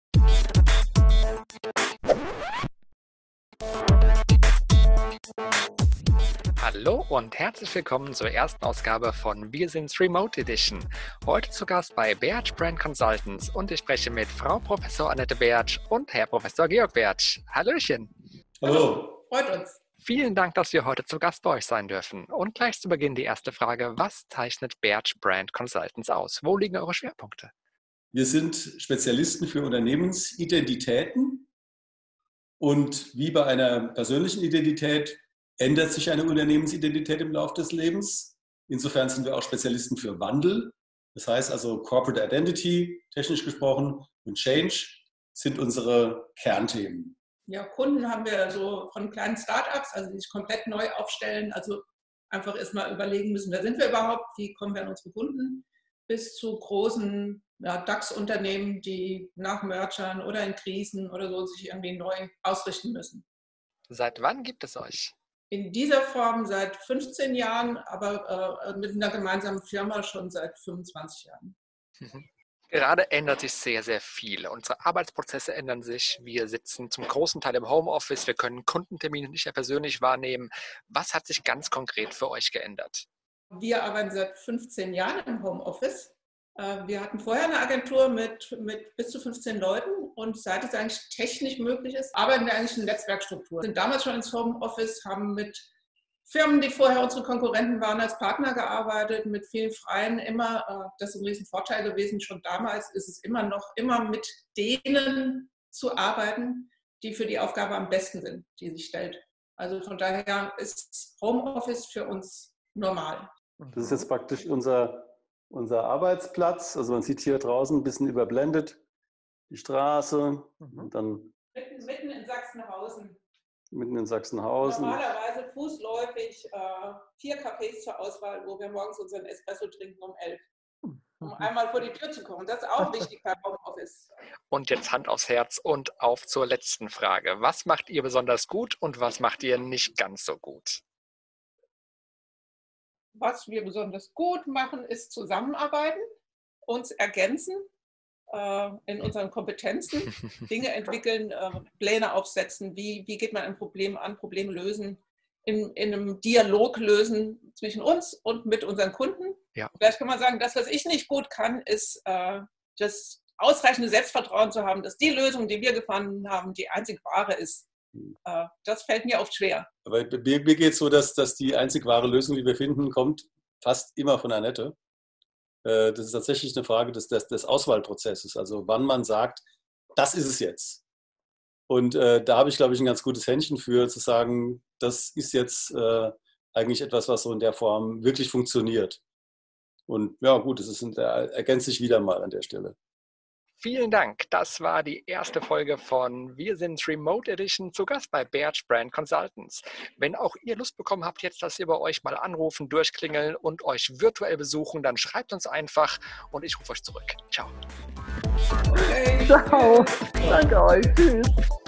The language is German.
Hallo und herzlich willkommen zur ersten Ausgabe von Wir sind's Remote Edition. Heute zu Gast bei Bertsch Brand Consultants und ich spreche mit Frau Professor Annette Bertsch und Herr Professor Georg Bertsch. Hallöchen. Hallo, freut uns. Vielen Dank, dass wir heute zu Gast bei euch sein dürfen. Und gleich zu Beginn die erste Frage: Was zeichnet Bertsch Brand Consultants aus? Wo liegen eure Schwerpunkte? Wir sind Spezialisten für Unternehmensidentitäten und wie bei einer persönlichen Identität ändert sich eine Unternehmensidentität im Laufe des Lebens. Insofern sind wir auch Spezialisten für Wandel. Das heißt also Corporate Identity, technisch gesprochen, und Change sind unsere Kernthemen. Ja, Kunden haben wir so von kleinen Startups, also die sich komplett neu aufstellen, also einfach erstmal überlegen müssen, wer sind wir überhaupt, wie kommen wir an unsere Kunden, bis zu großen DAX-Unternehmen, die nach Mergern oder in Krisen oder so sich irgendwie neu ausrichten müssen. Seit wann gibt es euch? In dieser Form seit 15 Jahren, aber mit einer gemeinsamen Firma schon seit 25 Jahren. Gerade ändert sich sehr, sehr viel. Unsere Arbeitsprozesse ändern sich. Wir sitzen zum großen Teil im Homeoffice. Wir können Kundentermine nicht mehr persönlich wahrnehmen. Was hat sich ganz konkret für euch geändert? Wir arbeiten seit 15 Jahren im Homeoffice. Wir hatten vorher eine Agentur mit bis zu 15 Leuten und seit es eigentlich technisch möglich ist, arbeiten wir eigentlich in Netzwerkstruktur. Wir sind damals schon ins Homeoffice, haben mit Firmen, die vorher unsere Konkurrenten waren, als Partner gearbeitet, mit vielen Freien immer. Das ist ein riesen Vorteil gewesen. Schon damals ist es immer mit denen zu arbeiten, die für die Aufgabe am besten sind, die sich stellt. Also von daher ist Homeoffice für uns normal. Das ist jetzt praktisch unser Arbeitsplatz. Also man sieht hier draußen ein bisschen überblendet die Straße. Und dann mitten in Sachsenhausen. Mitten in Sachsenhausen. Normalerweise fußläufig 4 Cafés zur Auswahl, wo wir morgens unseren Espresso trinken um 11. Um einmal vor die Tür zu kommen. Das ist auch wichtig beim Homeoffice. Und jetzt Hand aufs Herz und auf zur letzten Frage. Was macht ihr besonders gut und was macht ihr nicht ganz so gut? Was wir besonders gut machen, ist zusammenarbeiten, uns ergänzen in unseren Kompetenzen, Dinge entwickeln, Pläne aufsetzen, wie geht man ein Problem an, Probleme lösen, in einem Dialog lösen zwischen uns und mit unseren Kunden. Ja. Vielleicht kann man sagen, das, was ich nicht gut kann, ist das ausreichende Selbstvertrauen zu haben, dass die Lösung, die wir gefunden haben, die einzig wahre ist. Das fällt mir oft schwer. Aber mir geht es so, dass die einzig wahre Lösung, die wir finden, kommt fast immer von Annette. Das ist tatsächlich eine Frage des Auswahlprozesses, also wann man sagt, das ist es jetzt. Und da habe ich, glaube ich, ein ganz gutes Händchen für, zu sagen, das ist jetzt eigentlich etwas, was so in der Form wirklich funktioniert. Und ja gut, ergänzt sich wieder mal an der Stelle. Vielen Dank. Das war die erste Folge von Wir sind's Remote Edition zu Gast bei Bertsch Brand Consultants. Wenn auch ihr Lust bekommen habt, jetzt, dass wir bei euch mal anrufen, durchklingeln und euch virtuell besuchen, dann schreibt uns einfach und ich rufe euch zurück. Ciao. Okay. Ciao. Danke euch. Tschüss.